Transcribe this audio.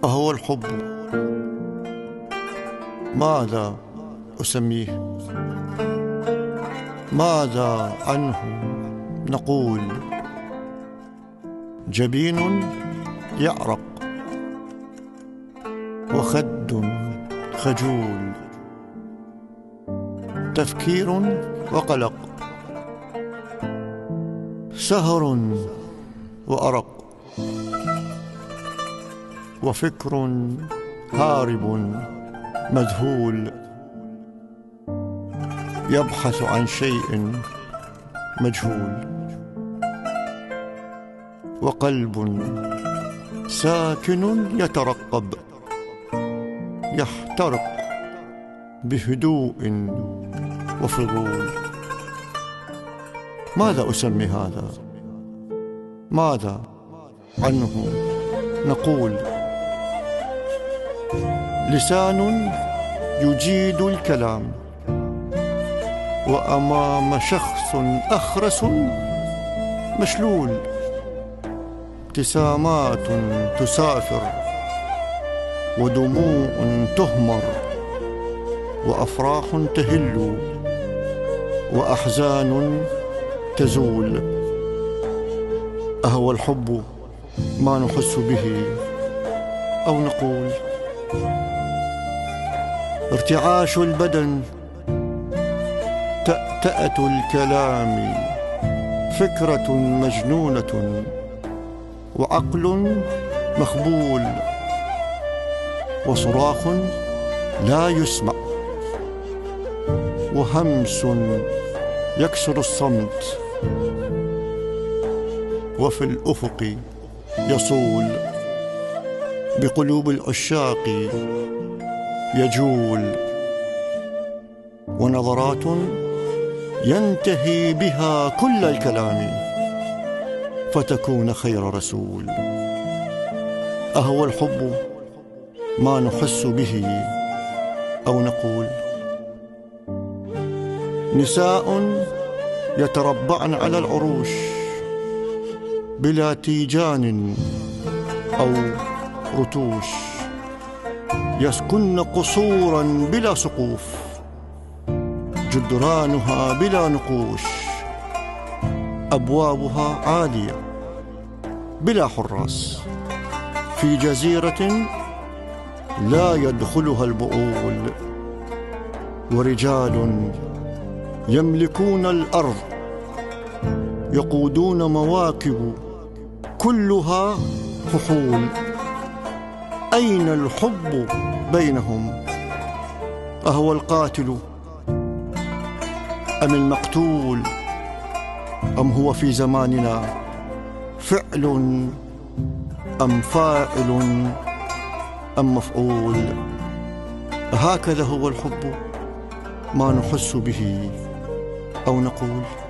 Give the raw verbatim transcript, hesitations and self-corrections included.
أهو الحب ماذا أسميه؟ ماذا عنه نقول؟ جبين يعرق وخد خجول، تفكير وقلق، سهر وأرق، وفكر هارب مذهول يبحث عن شيء مجهول، وقلب ساكن يترقب يحترق بهدوء وفضول. ماذا أسمي هذا؟ ماذا عنه نقول؟ لسان يجيد الكلام وأمام شخص أخرس مشلول، ابتسامات تسافر ودموع تهمر، وأفراح تهل وأحزان تزول. أهو الحب ما نحس به أو نقول؟ ارتعاش البدن، تأتأة الكلام، فكرة مجنونة وعقل مخبول، وصراخ لا يسمع، وهمس يكسر الصمت، وفي الأفق يصول بقلوب العشاق يجول، ونظرات ينتهي بها كل الكلام فتكون خير رسول. أهو الحب ما نحس به أو نقول؟ نساء يتربعن على العروش بلا تيجان أو رتوش، يسكن قصورا بلا سقوف، جدرانها بلا نقوش، أبوابها عالية بلا حراس، في جزيرة لا يدخلها البؤول، ورجال يملكون الأرض يقودون مواكب كلها فحول. أين الحب بينهم؟ أهو القاتل أم المقتول؟ أم هو في زماننا فعل أم فاعل أم مفعول؟ هكذا هو الحب ما نحس به أو نقول؟